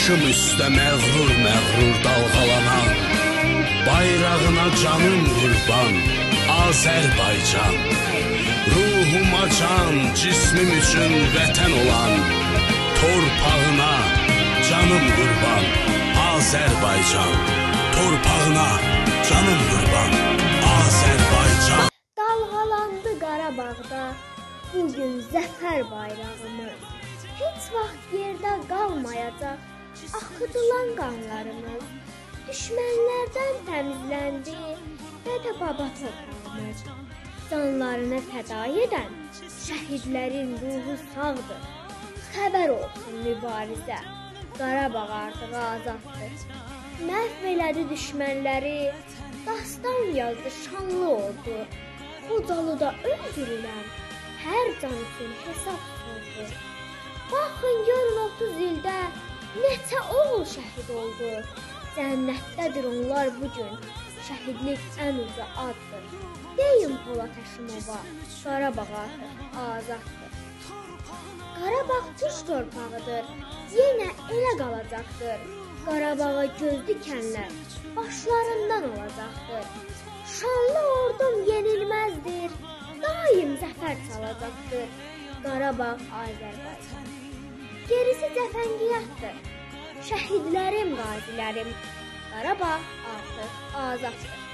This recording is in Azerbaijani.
Başım üstə məğrur məğrur dalğalanan, bayrağına canım qurban Azərbaycan. Ruhuma can, cismim üçün vətən olan, torpağına canım qurban Azərbaycan. Torpağına canım qurban Azərbaycan. Dalğalandı Qarabağda bugün zəfər bayrağımız. Heç vaxt yerdə qalmayacaq axıdılan qanlarımız. Düşmənlərdən təmizləndi dədə-baba torpağımız. Canlarını fəda edən şəhidlərin ruhu sağdır. Xəbər olsun mübarizə, Qarabağ artıq azaddır. Məhv elədi düşmənləri, dastan yazdı şanlı oldu. Xocalıda öldürülən hər can üçün hesab sordu. Baxın görün 30 ildə neçə oğul şəhid oldu. Cənnətdədir onlar bugün, şəhidlik ən uca addır. Deyin Polad Həşimova, Qarabağ artıq azaddır. Qarabağ türk torpağıdır, yenə elə qalacaqdır. Qarabağa göz dikənlər başlarından olacaqdır. Şanlı ordum yenilməzdir, daim zəfər çalacaqdır. Qarabağ Azərbaycan. Gerisi cəfəngiyatdır. Şəhidlərim, qazilərim, Qarabağ artıq azaddır.